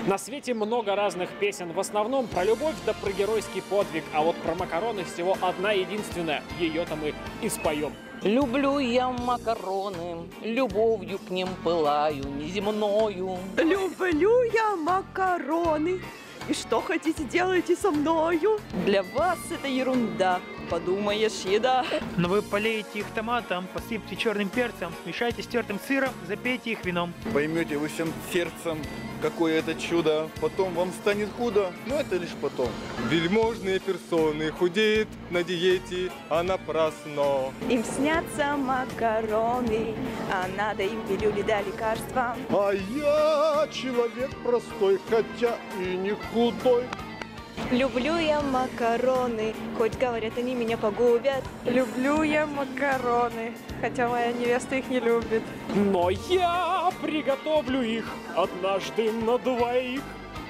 На свете много разных песен, в основном про любовь да про геройский подвиг, а вот про макароны всего одна единственная, ее-то мы и споем. Люблю я макароны, любовью к ним пылаю неземною. Люблю я макароны, и что хотите, делайте со мною. Для вас это ерунда, подумаешь, еда. Но вы полеете их томатом, посыпьте черным перцем, смешайте с тертым сыром, запейте их вином. Поймете вы всем сердцем, какое это чудо, потом вам станет худо, но это лишь потом. Вельможные персоны худеют на диете, а напрасно. Им снятся макароны, а надо им пилюли да лекарства. А я человек простой, хотя и не худой. Люблю я макароны, хоть говорят, они меня погубят. Люблю я макароны, хотя моя невеста их не любит. Но я приготовлю их однажды на двоих.